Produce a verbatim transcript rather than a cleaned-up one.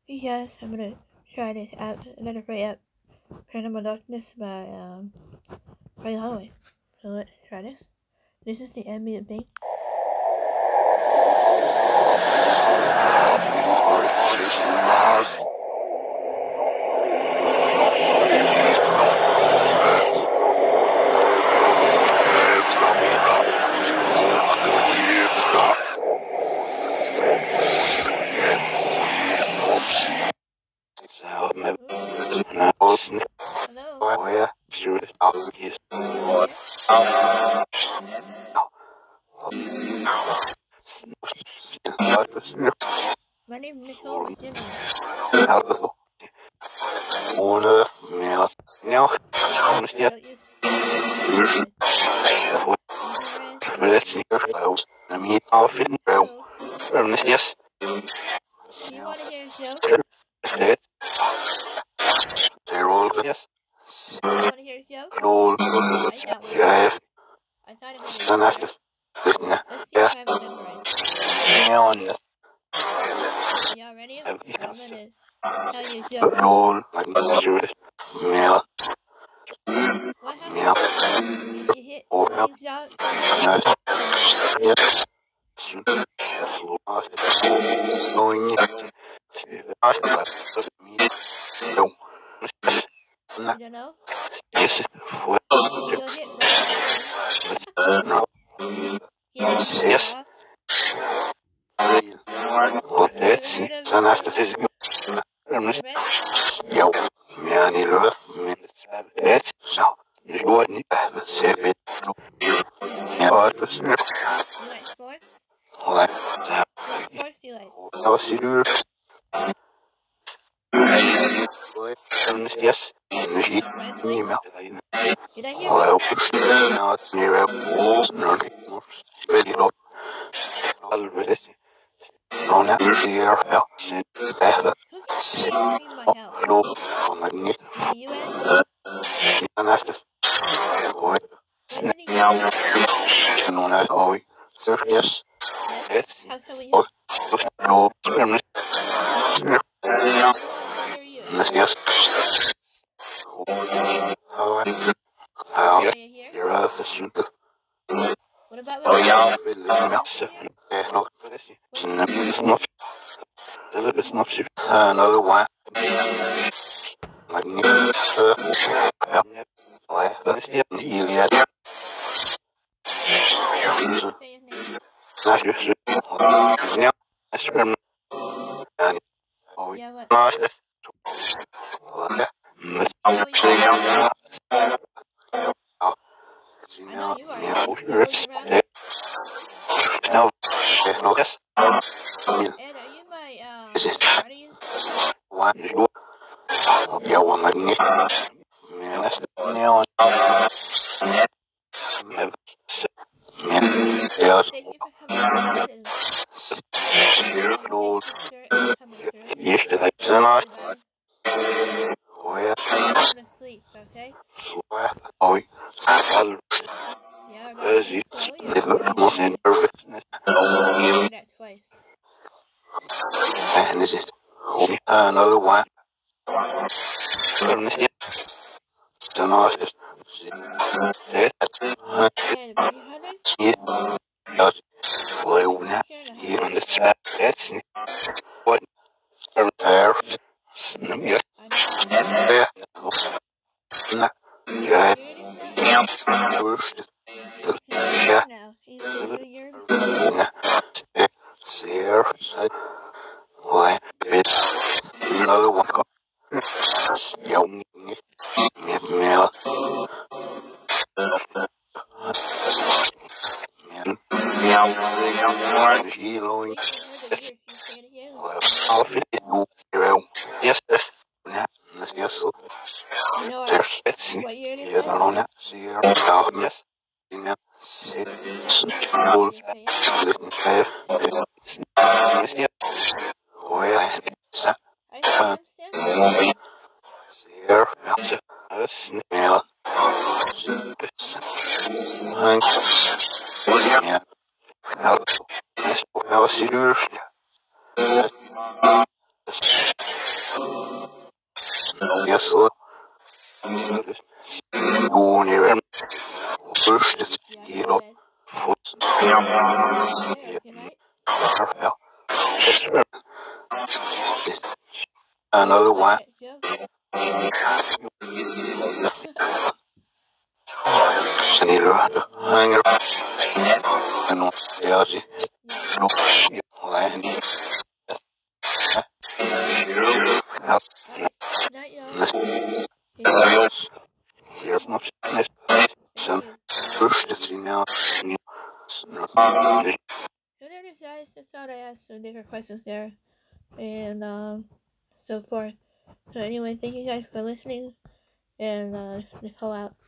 Yes, I'm gonna try this app, another free app, Paranormal Darkness by um, Frank Holloway. So let's try this. This is the ambient thing. Hello? Anyone here? My name is Nicole McGinley. Ohne mehr. Ja, Don't use verletzten Girls. Na mi outfit bro. Ernest yes. Do you want to hear a joke? Stead. Roll yes. You want to hear a joke? Roll. I got one. Yeah. I thought it was a Sanast. joke. Let's see Yes. if I remember it. Neon. Y'all ready? I'm gonna tell you a joke. Roll. Like shoot. Meal. What happens if you hit things out? Yes. Going. You don't know? Yes. You'll hit right. Yes. Yes. Och det sen är det så jo men ni lov men det så nu går ni se vet ja det så You like sports? och What sports do you like? då ser du yes nu är ni med Did I hear och jag wrestling? förstår att ni är någon väldigt bra alldeles Ona dear helps in death. Who can you need my help? No, on the knee. The U N? Anastas. Boy. When did you get And on that, oh, sir, yes. Yes. How can we help? No, sir, Hear you. yes. How I. How Are you here? you're a fishing. What about Oh, when yeah. Massive. Yeah, no, it's not. It's not super. Another one. Like, uh, yeah, that's the Iliad. say his name? That's just. Yeah, that's from. And. Oh, Yeah, what? master. Yeah, what you Yeah. I know you are. Yeah, You push the always rips. around. No, yeah, no, yes. Ed, are you my, uh, Is it? guardian? One is good. Yeah, one like me. Yeah, that's the one. Yeah, yes. Thank you for coming through and Cool. coming through. Yes, the things in us. Everybody. Oh, yeah. I'm gonna sleep, okay? Oh, I'll Yeah, I'm gonna Easy. sleep. Oh, Never yeah. most in nervousness. I did that twice. And is it? Oh, another one. Ernest, the master. That's And were you hungry? yeah. That's well, now. Here in the Here house. on the chat. That's what. There. Yeah. I know. Yeah. Nah. Yeah. Here it is now. First. He's Yeah. here now. He's doing your video. Nah. There. Why? It's another one. Young. Meal. Meow. Healing. They can hear the music. You can't hear Well, I'll fit it. Well, yes, yes. Nah. Yes, yes. You know what, There's it's what year it is yeah, now? no, no, see here. Oh, yes. You know, sit. School. Listen, have. Yes, yes. Oh, yeah. So, I see him still. see here. Yes, yes. Meal. Hank. Yeah. Help. Yes, I'll see you. yes, look. Oh, near him. First, it's hero. Foot. Another one. Nilo hanger. And Yazi. Land. Here's much. Some first, it's now. So there it is, guys. I thought I asked some different questions there, and um, so forth. So anyway, thank you guys for listening, and uh, call out.